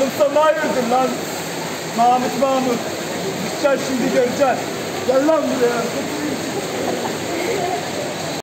sana hayırdır lan? Mahmut. Gideceksin şimdi göreceksin. Gel lan buraya.